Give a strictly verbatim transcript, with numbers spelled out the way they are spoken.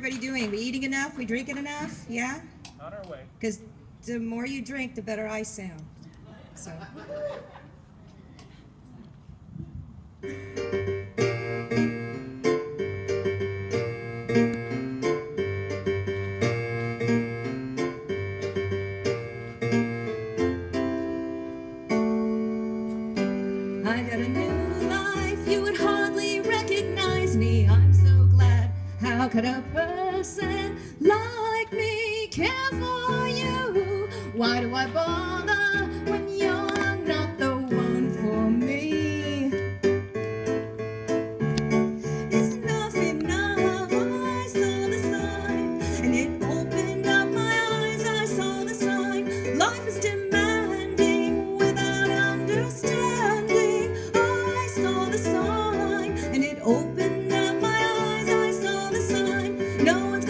everybody doing? We eating enough? We drinking enough? Yeah? On our way. Because the more you drink, the better I sound. So. I got a new life, you would hardly recognize me. I'm so glad. How could a person like me care for you? Why do I bother when you're not the one for me? It's enough, enough. I saw the sign, and it opened up my eyes. I saw the sign. Life is demanding without understanding. I saw the sign, and it opened up my eyes. I saw the sign. No one